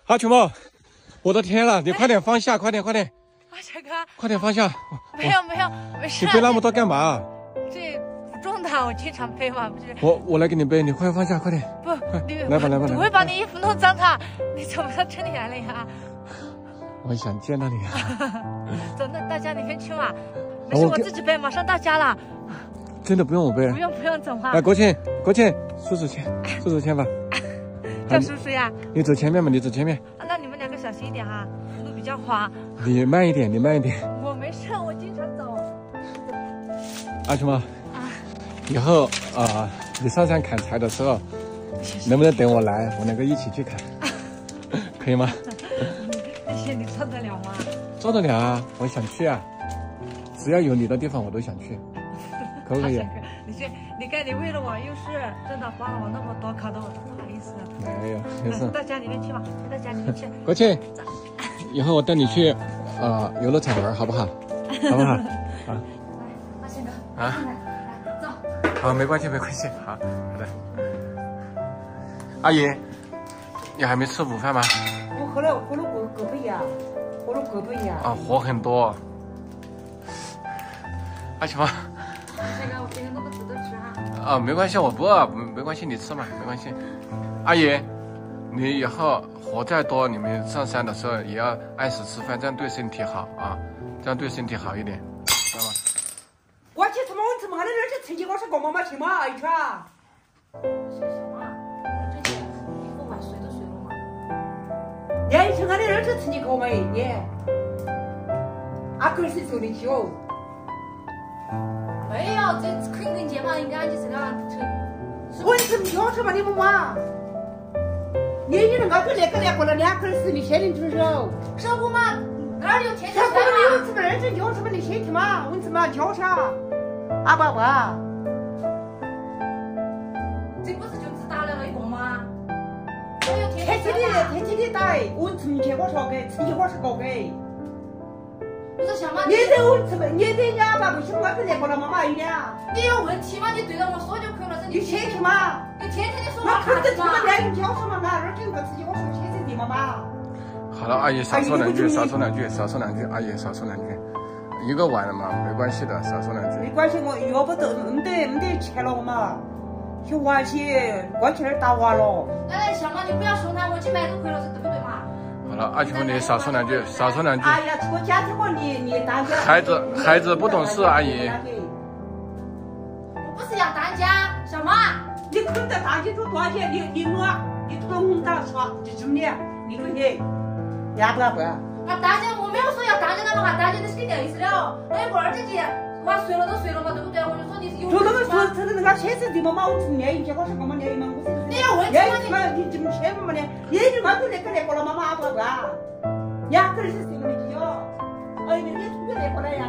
阿球猫，我的天了，你快点放下，快点， 啊，小哥， 快点放下。 没有，没事。 你背那么多干嘛？ 这不重的，我经常背嘛，不是。 我来给你背，你快放下，快点。 不，你来吧。 我会把你衣服弄脏的。你怎么到这里来了呀？ 我想见到你啊。 走，那到家里面去嘛。没事，我自己背，马上到家了。 真的不用我背？ 不用，走嘛。 来，国庆，叔叔牵吧。 叫叔叔呀？ 你走前面嘛，你走前面。 那你们两个小心一点哈，路比较滑。 你慢一点。 我没事，我经常走。 阿球猫，以后你上山砍柴的时候，能不能等我来，我两个一起去砍，可以吗？ 那些你做得了吗？ 做得了啊，我想去啊，只要有你的地方我都想去，可不可以？ 你看你为了我又是真的花了我那么多，搞得我都不好意思。没有， 没事。 到家里面去吧，到家里面去。 国庆，以后我带你去游乐场玩，好不好？好不好？啊。 阿宪哥。 啊。 来，走。 好，没关系。好的。阿姨，你还没吃午饭吗？ 我喝了个杯呀， 啊，火很多。阿球猫。 那个，我给你弄个土豆吃哈。 啊，没关系，我不饿，没关系，你吃嘛，没关系。阿姨，你以后活再多，你们上山的时候也要按时吃饭，这样对身体好啊，这样对身体好一点，知道吗？ 我去他妈我他妈的这去趁机我是干嘛去嘛一圈。你去俺的儿子趁机搞嘛你？阿哥是走的久。 没有，这肯定睫毛应该就是那我怎么要什么你们嘛？你能俺哥那个过了2根是你先人出手， 手工嘛，哪儿有天手工有什么儿子要什么你先去嘛？我怎么教啥？阿爸爸， 这不是就只打了一个吗？ 天气的打，我怎么去我说给，趁机我是搞给。 不是小妈， 你这我怎么？你这哑巴不行，我跟那个了妈妈一点。 你有问题吗？你对着我说就可以了。 你先去嘛。 你天天的说话看着这么来你教什么？俺儿子我自己我说先生地妈妈。 好了，阿姨少说两句，阿姨少说两句。一个碗嘛，没关系的，少说两句。 没关系，我要不都没得钱了嘛。去玩去，我去那儿打娃了。 来，小妈，你不要说他，我去买都可以了，对不对嘛？ 好了，阿球你少说两句。 哎呀，这个家庭嘛，你当家。 孩子不懂事，阿姨。 我不是要当家，小妈。 你可得当家做多少钱？你从红打耍就这么的，你说你，要不？啊， 当家我没有说要当家的嘛，当家的是给掉意思了。那有个儿子姐，娃睡了都睡了嘛，对不对？我就说你是有。 说那个先生地嘛，我从练一节，我是干嘛练嘛？我是。 你要问题嘛？你怎么切嘛的？你就嘛跟那个了妈妈不？2根是什么的脚？哎，你从那过来呀？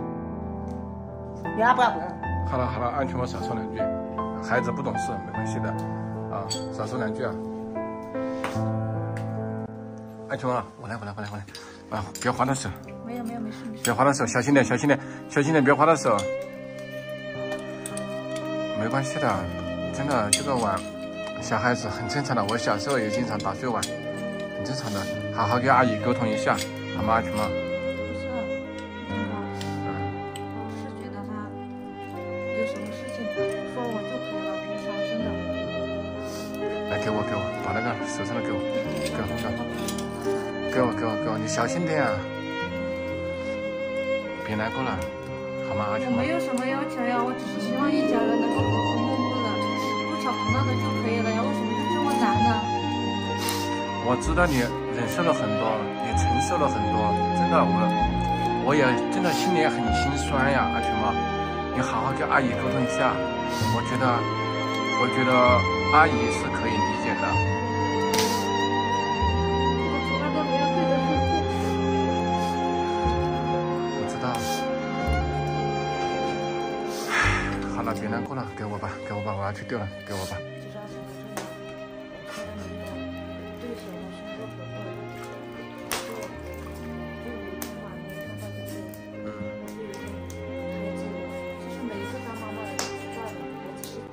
要不？ 好了，安全我少说两句。孩子不懂事，没关系的，啊，少说两句啊。安全啊，我来，啊，别划到手。 没事。 别划到手，小心点，别划到手。没关系的，真的，这个碗，小孩子很正常的。我小时候也经常打碎碗，很正常的。好好跟阿姨沟通一下，好吗，安全吗？给我，把那个手上的给我，你小心点啊，别难过了，好吗，阿球？ 我没有什么要求呀，我只是希望一家人能够和和睦睦的，不吵不闹的就可以了呀，为什么就这么难呢？ 我知道你忍受了很多，也承受了很多，真的，我也真的心里很心酸呀，阿球嘛，你好好跟阿姨沟通一下，我觉得阿姨是可以理解的。我知道。好了，别难过了，给我吧，我要去丢了，给我吧。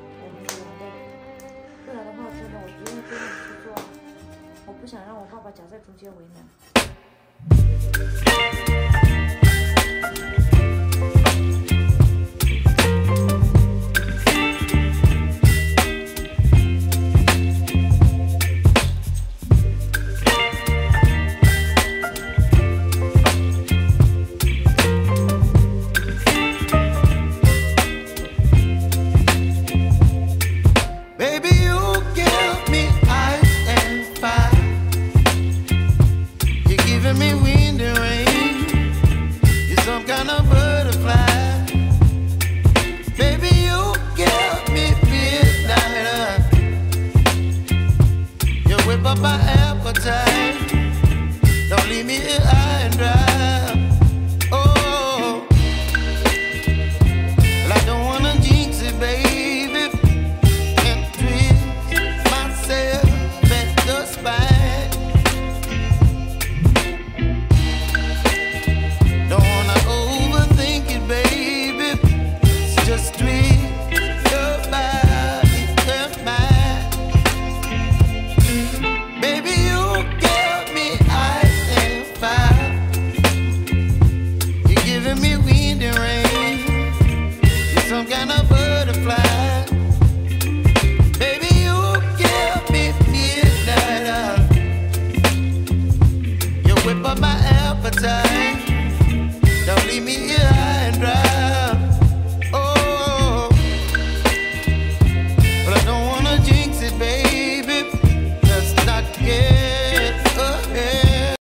不想让我爸爸夹在在逐渐为难。 My appetite, don't leave me here high and dry. Oh, well, I don't wanna jinx it, baby, and twist myself at the spine. Don't wanna overthink it, baby, it's just twist your body and mine. Baby, you give me ice and fire. You're giving me wind and rain. You're some kind of butterfly. Baby, you give me midnight. You whip up my appetite. Don't leave me